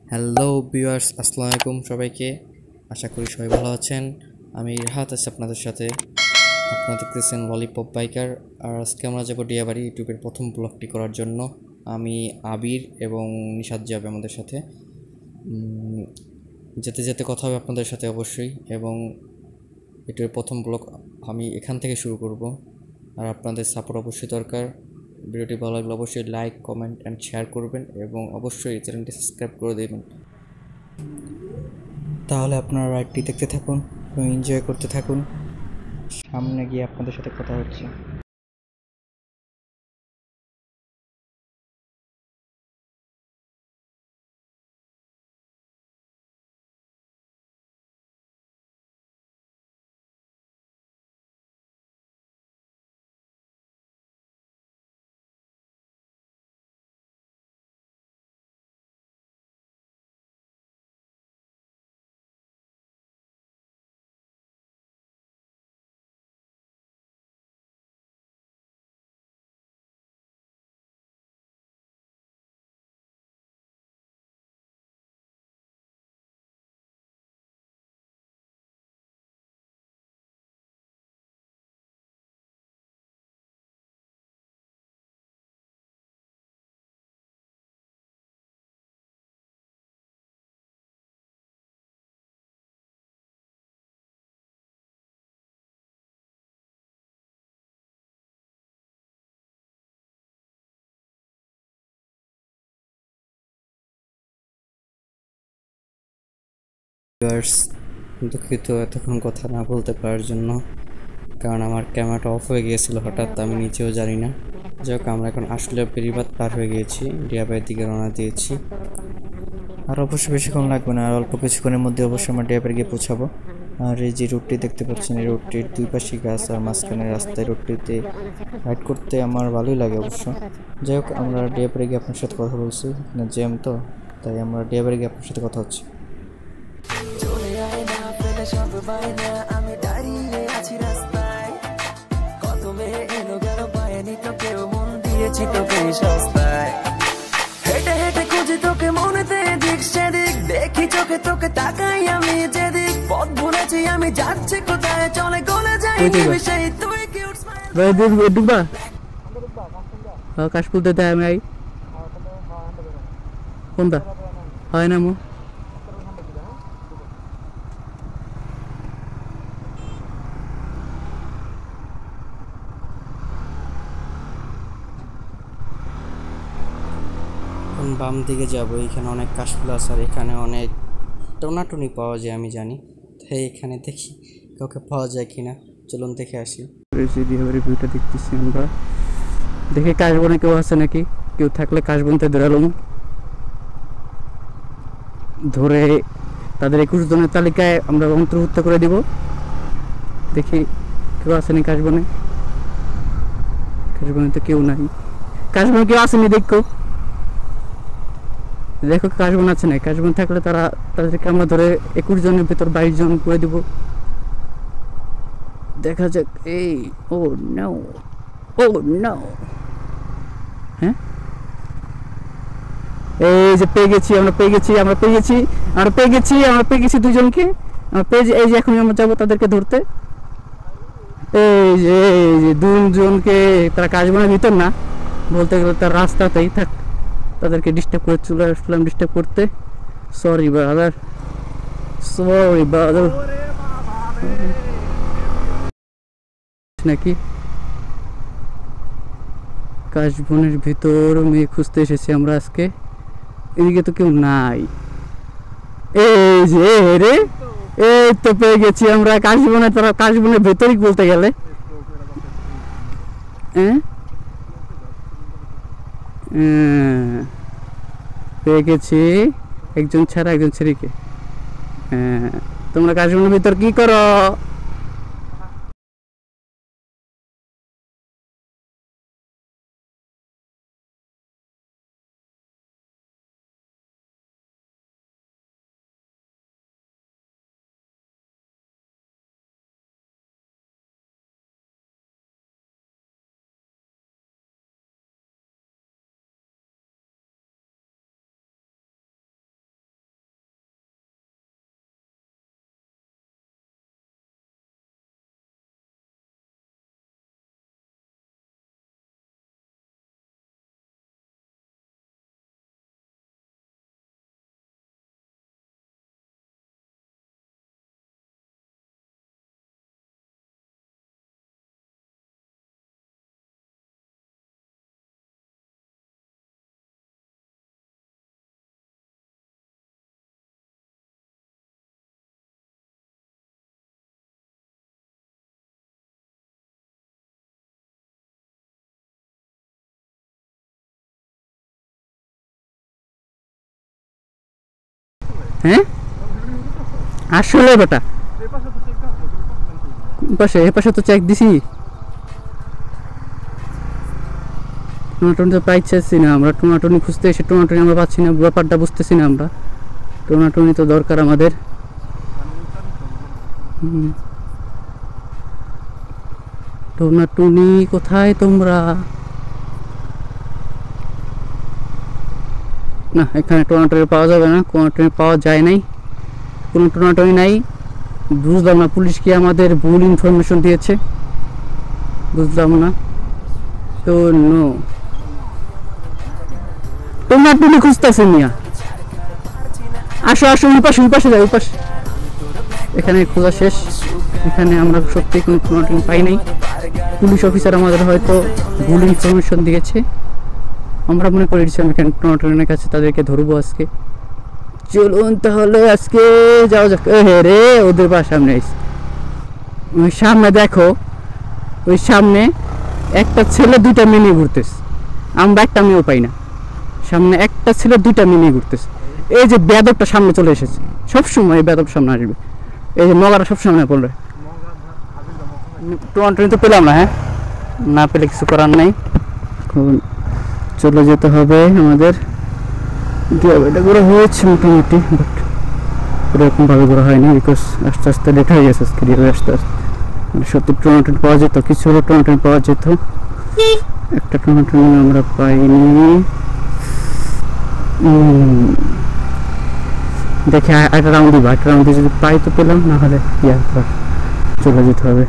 Hello viewers, আসসালামু আলাইকুম সবাইকে। আশা করি সবাই ভালো আছেন। আমি রাহাত আছি আপনাদের সাথে। আপনারা দেখতেছেন ললিপপ বাইকার। আর আজকে আমরা যাবো ডিয়াবাড়ি ইউটিউবের প্রথম ব্লগটি করার জন্য। আমি আবির এবং নিশাদ যাবে আমাদের সাথে। যেতে যেতে কথা হবে আপনাদের সাথে অবশ্যই। এবং ইউটিউবের প্রথম ব্লগ আমি এখান থেকে শুরু করব। আর আপনাদের সাপোর্ট অবশ্যই দরকার। ভিডিওটি ভালো লাগলে অবশ্যই লাইক, কমেন্ট অ্যান্ড শেয়ার করবেন এবং অবশ্যই চ্যানেলটি সাবস্ক্রাইব করে দেবেন। তাহলে আপনারা রাইডটি দেখতে থাকুন এবং এনজয় করতে থাকুন। সামনে গিয়ে আপনাদের সাথে কথা হচ্ছে। ভিউয়ার্স, দুঃখিত এতক্ষণ কথা না বলতে পারার জন্য, কারণ আমার ক্যামেরাটা অফ হয়ে গিয়েছিল হঠাৎ, আমি নিজেও জানি না। যাই হোক, আমরা এখন আসলে বেরিবাদ পার হয়ে গিয়েছি, ডিয়াবাইয়ের দিকে রওনা দিয়েছি। আর অবশ্যই বেশিক্ষণ লাগবে না, আর অল্প কিছুক্ষণের মধ্যে অবশ্যই আমরা ডিয়াবাইয়ে গিয়ে পৌঁছাবো। আর এই যে রোডটি দেখতে পাচ্ছেন, এই রোডটির দুই পাশে গাছ আর মাঝখানে রাস্তায়, রোডটিতে রাইড করতে আমার ভালোই লাগে অবশ্য। যাই হোক, আমরা ডিয়াবাইয়ে গিয়ে আপনার সাথে কথা বলছি, না জ্যাম তো, তাই আমরা ডিয়াবাইয়ে গিয়ে আপনার সাথে কথা হচ্ছে। আমি দাঁড়িয়ে আছি রাস্তায়, কত মেয়ে এলো গেল পায়নি তো কেউ, মন দিয়েছি তোকে সস্তায়। হেঁটে হেঁটে খুঁজি তোকে মনেতে দিক সেদিক, দেখি চোখে তোকে তাকাই আমি যেদিক, পথ ভুলেছি আমি যাচ্ছি কোথায়, চলে গলে যাই সেই তুই কিউট স্মাইল। ডুবা কাশফুল দিতে আমি আই কোনটা হয় না মো এখন বাম দিকে যাব, এখানে অনেক কাশফুল আছে আর এখানে অনেক টোনাটুনি পাওয়া যায় আমি জানি, তাই এখানে দেখি কাউকে পাওয়া যায় কিনা। চলুন দেখে আসি। ডিয়াবাড়ির ভিউটা দেখতেছি আমরা, দেখে কাশবনে কেউ আছে নাকি, কেউ থাকলে কাশবনতে ধরালাম, ধরে তাদের 21 জনের তালিকায় আমরা অন্তর্ভুক্ত করে দিব। দেখি কেউ আসেনি কাশবনে, কাশবনে তো কেউ নাই, কাশবনে কেউ আসেনি, দেখো দেখো কাশবন আছে না, কাশবন থাকলে তাদেরকে আমরা ধরে 21 জনের ভেতর 22 জন করে দিব। দেখা যাক। এই ও নো, ও নো, হ্যাঁ এই যে পেয়ে গেছি, আমরা পেয়ে গেছি, আমরা পেয়ে গেছি, আমরা পেয়ে গেছি, আমরা পেয়ে গেছি দুজনকে, আমরা পেয়ে, এই যে এখন আমরা যাবো তাদেরকে ধরতে। এই যে দুজনকে, তারা কাশবনের ভিতর না, বলতে গেলে তার রাস্তাতেই থাক, তাদেরকে ডিস্টার্ব করে চলে আসলাম, ডিস্টার্ব করতে। Sorry brother, sorry brother. নাকি কাশবনের ভিতর মেয়ে খুঁজতে এসেছি আমরা আজকে, এদিকে তো কেউ নাই। এই যে রে, এই তো পেয়ে গেছি আমরা কাশবনে, তারা কাশবনের ভেতরই বলতে গেলে। পেয়ে গেছি একজন ছাড়া, একজন ছেড়েকে। হ্যাঁ, তোমরা কাশবনের ভিতর কি করো? হ্যাঁ আসলে বেটা এ পাশে তো চেক দিছি টোনাটনি তো পাইছি না আমরা টোনাটনি খুঁজতে এসে টোনাটনি আমরা পাচ্ছি না ব্যাপারটা বুঝতেছি না আমরা টোনাটনি তো দরকার আমাদের টোনাটনি কোথায় তোমরা না এখানে টোনাটনি পাওয়া যাবে না টোনাটনি পাওয়া যায় নাই কোনো টোনাটনি নাই বুঝলাম না পুলিশ কি আমাদের ভুল ইনফরমেশন দিয়েছে বুঝলাম না তো নো টোনাটনি খুঁজতেছে মিয়া আসো আসো ওই পাশে যাই ওই পাশে এখানে খোঁজা শেষ এখানে আমরা সত্যি কোনো টোনাটনি পাই নাই পুলিশ অফিসার আমাদের হয়তো ভুল ইনফরমেশন দিয়েছে আমরা মনে করেছিলাম এখানে টোনাটনের কাছে তাদেরকে ধরবো আজকে চলুন তাহলে আজকে যাও যাক রে ওদের সামনে ওই সামনে দেখো ওই সামনে একটা ছেলে দুইটা মিনি ঘুরতেছে আমরা একটা মেয়েও পাই না সামনে একটা ছেলে দুইটা মিনি ঘুরতেছে এই যে বেদবটা সামনে চলে এসেছে সবসময় এই বেদব সামনে আসবে এই যে মগারা সব সামনে পড়বে টোনাটনি তো পেলাম না হ্যাঁ না পেলে কিছু করার নাই চলে যেতে হবে আমাদের এটা ঘোরা হয়েছে মোটামুটি বাট এরকমভাবে ঘোরা হয়নি বিকজ আস্তে আস্তে লেট হয়ে গেছে আজকে আস্তে আস্তে সত্যি টোনাটনি পাওয়া যেত কিছু হলো টোনাটনি পাওয়া যেত একটা টোনাটনি আমরা পাইনি দেখে একটা রাউন্ড দিব একটা রাউন্ড যদি পাই তো পেলাম না হলে চলে যেতে হবে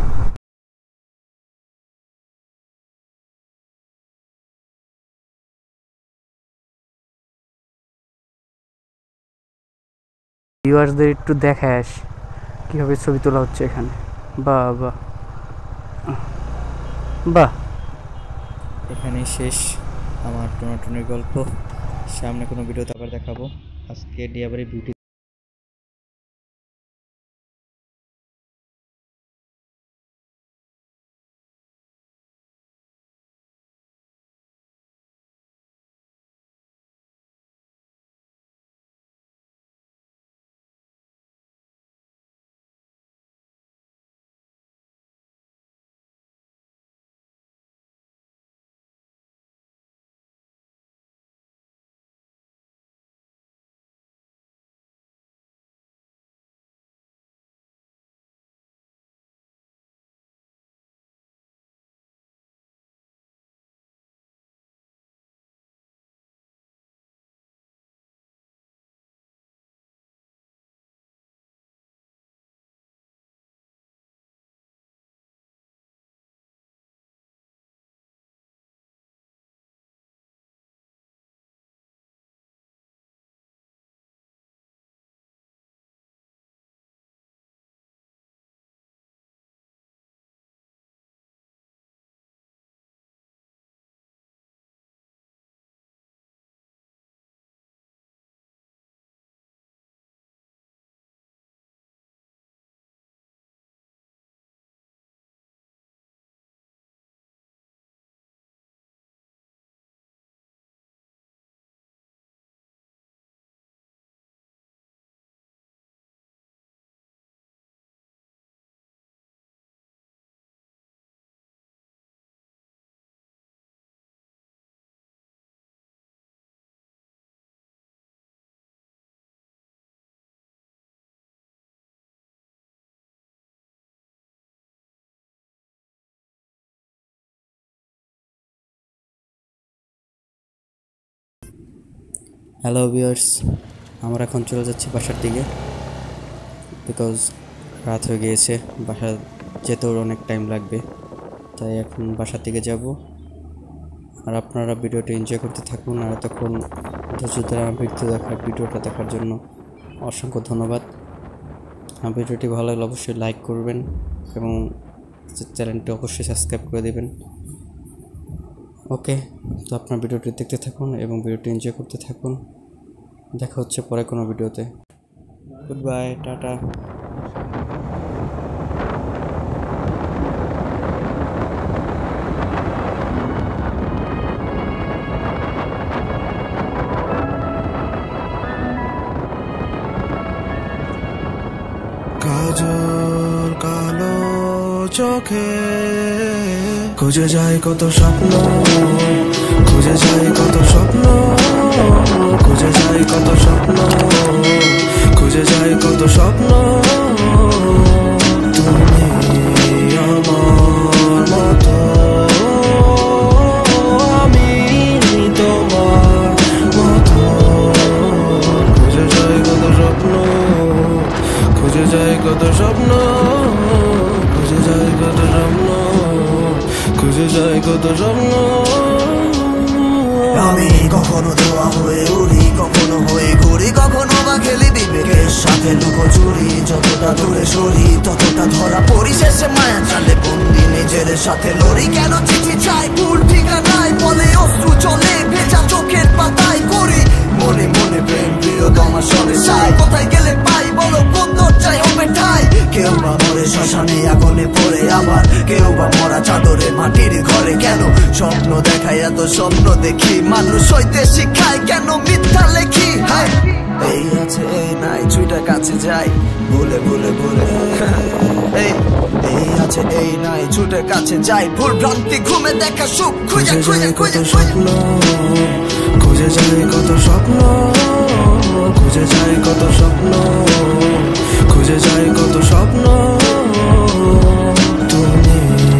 ভিউয়ার্সদের একটু দেখাস কীভাবে ছবি তোলা হচ্ছে এখানে বাহ বাহ বাহ এখানেই শেষ আমার টোনাটনির গল্প সামনে কোনো ভিডিওতে আবার দেখাবো আজকে ডিয়াবাড়ি বিউটি হ্যালো ভিউয়ার্স আমরা এখন চলে যাচ্ছি বাসার দিকে বিকজ রাত হয়ে গিয়েছে বাসা যেতেও অনেক টাইম লাগবে তাই এখন বাসার দিকে যাব আর আপনারা ভিডিওটি এনজয় করতে থাকুন আর এতক্ষণ ধৈর্য ধরে আমার ভিডিওটা দেখার জন্য অসংখ্য ধন্যবাদ আমার ভিডিওটি ভালো লাগলে অবশ্যই লাইক করবেন এবং চ্যানেলটি অবশ্যই সাবস্ক্রাইব করে দেবেন ওকে তো আপনার ভিডিওটি দেখতে থাকুন এবং ভিডিওটি এনজয় করতে থাকুন দেখা হচ্ছে পরে কোনো ভিডিওতে গুড বাই টাটা নজর কালো চোখে খুঁজে যায় কত স্বপ্ন, খুঁজে যায় কত স্বপ্ন, খুঁজে যায় কত স্বপ্ন, খুঁজে যায় কত স্বপ্ন। তুমি আমার মতো, আমি তোমার মতো, খুঁজে যায় কত স্বপ্ন, খুঁজে যায় কত স্বপ্ন, খুঁজে যায় কত স্বপ্ন, খুঁজে যায় কত স্বপ্ন। আমি কখনো ধোয়া হয়ে উড়ি, কখনো হয়ে ঘুরি, কখনো বা খেলি বিবেকের সাথে লুকোচুরি। যতটা দূরে সরি ততটা ধরা পড়ি, শেষে মায়া চালে বন্দি নিজের সাথে লড়ি। কেন চিঠি চাই ভুল ঠিকানায়, বলে অশ্রু চলে ভেজা চোখের পাতায় করি মনে মনে প্রেম প্রিয়তমা সরে চাই। কোথায় গেলে পাই বলো কোন দরজায় হবে ঠাই? কেউ বা মরে শ্মশানে আগুনে পড়ে, আবার কেউ বা মরা চাদরে মাটির ঘরে। কেন স্বপ্ন দেখায় এত স্বপ্ন দেখি, মানুষ হইতে শিখায় কেন মিথ্যা লেখি? হায় এই আছে এই নাই ছুইটা কাছে যাই ভুলে ভুলে ভুলে। এই আছে এই নাই ছুটে কাছে যাই, ভুল ভ্রান্তি ঘুমে দেখা সুখ খুঁজে খুঁজে খুঁজে স্বপ্ন, খুঁজে যায় কত স্বপ্ন, খুঁজে যায় কত স্বপ্ন, খুঁজে যায় কত স্বপ্ন। তুমি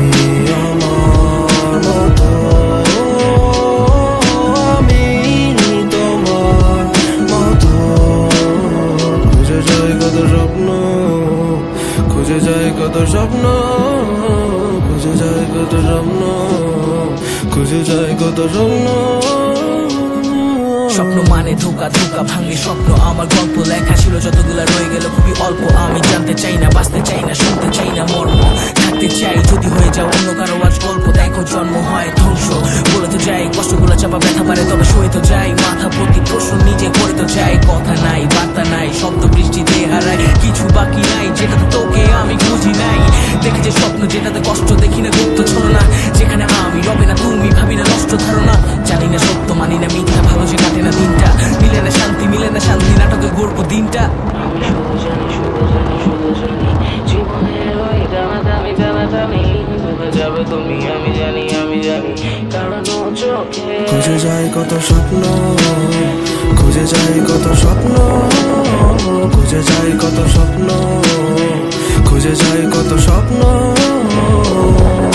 আমার মতো, আমি তোমার মতো, খুঁজে যায় কত স্বপ্ন, খুঁজে যায় কত স্বপ্ন, খুঁজে যায় কত স্বপ্ন, খুঁজে যায় কত স্বপ্ন। স্বপ্ন মানে ধোকা ধোকা ভাঙে স্বপ্ন, আমার গল্প লেখা ছিল যতগুলা রয়ে গেল খুবই অল্প। আমি জানতে চাই না, বাঁচতে চাই না, শুনতে চাই না মর্ম, থাকতে চাই যদি হয়ে যাও অন্য কারো আজ গল্প। দেখো জন্ম হয় ধ্বংস, বলে তো যাই কষ্টগুলো চাপা ব্যথা পারে তবে সয়ে তো যাই। মাথা প্রতি প্রশ্ন নিজে করে তো যাই, কথা নাই বার্তা নাই, শব্দ বৃষ্টিতে হারাই, কিছু বাকি নাই যেটাতে তোকে আমি খুঁজি নাই। দেখে যে স্বপ্ন যেটাতে কষ্ট দেখি না, গুপ্ত ছলনা যেখানে আমি রবে না তুমি, ভাবি না নষ্ট ধারণা। জানি না সত্য মানি না মিথ্যা, ভালো যে কাটে না দিনটা, মিলে না শান্তি মিলে না শান্তি, নাটকে গড়ব দিনটা। জীবনের ওই দামাদামি দামাদামি যাবে তুমি, আমি জানি আমি জানি, কারণ চোখে খুঁজে যায় কত স্বপ্ন, খুঁজে যায় কত স্বপ্ন, খুঁজে যায় কত স্বপ্ন, খুঁজে যায় কত স্বপ্ন।